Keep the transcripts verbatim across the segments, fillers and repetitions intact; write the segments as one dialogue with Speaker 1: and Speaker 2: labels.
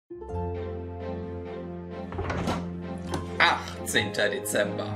Speaker 1: achtzehnter Dezember.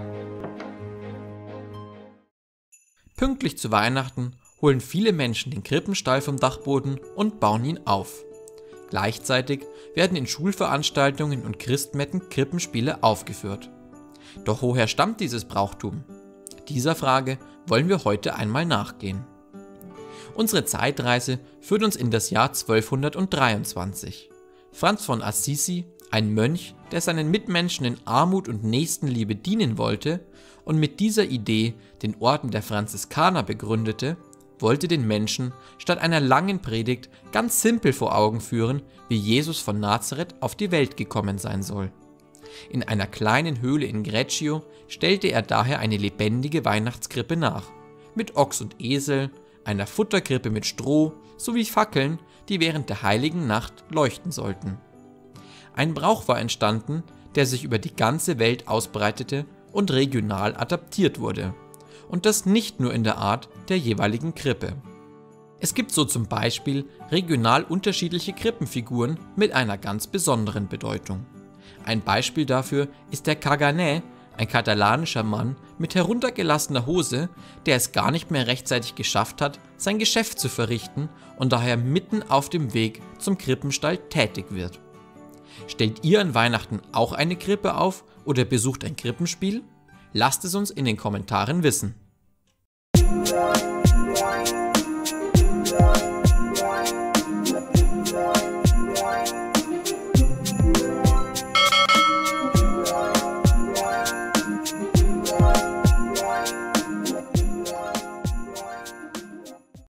Speaker 2: Pünktlich zu Weihnachten holen viele Menschen den Krippenstall vom Dachboden und bauen ihn auf. Gleichzeitig werden in Schulveranstaltungen und Christmetten Krippenspiele aufgeführt. Doch woher stammt dieses Brauchtum? Dieser Frage wollen wir heute einmal nachgehen. Unsere Zeitreise führt uns in das Jahr zwölfhundertdreiundzwanzig. Franz von Assisi, ein Mönch, der seinen Mitmenschen in Armut und Nächstenliebe dienen wollte und mit dieser Idee den Orden der Franziskaner begründete, wollte den Menschen statt einer langen Predigt ganz simpel vor Augen führen, wie Jesus von Nazareth auf die Welt gekommen sein soll. In einer kleinen Höhle in Greccio stellte er daher eine lebendige Weihnachtskrippe nach, mit Ochs und Esel, einer Futterkrippe mit Stroh sowie Fackeln, die während der heiligen Nacht leuchten sollten. Ein Brauch war entstanden, der sich über die ganze Welt ausbreitete und regional adaptiert wurde. Und das nicht nur in der Art der jeweiligen Krippe. Es gibt so zum Beispiel regional unterschiedliche Krippenfiguren mit einer ganz besonderen Bedeutung. Ein Beispiel dafür ist der Caganer, ein katalanischer Mann mit heruntergelassener Hose, der es gar nicht mehr rechtzeitig geschafft hat, sein Geschäft zu verrichten und daher mitten auf dem Weg zum Krippenstall tätig wird. Stellt ihr an Weihnachten auch eine Krippe auf oder besucht ein Krippenspiel? Lasst es uns in den Kommentaren wissen.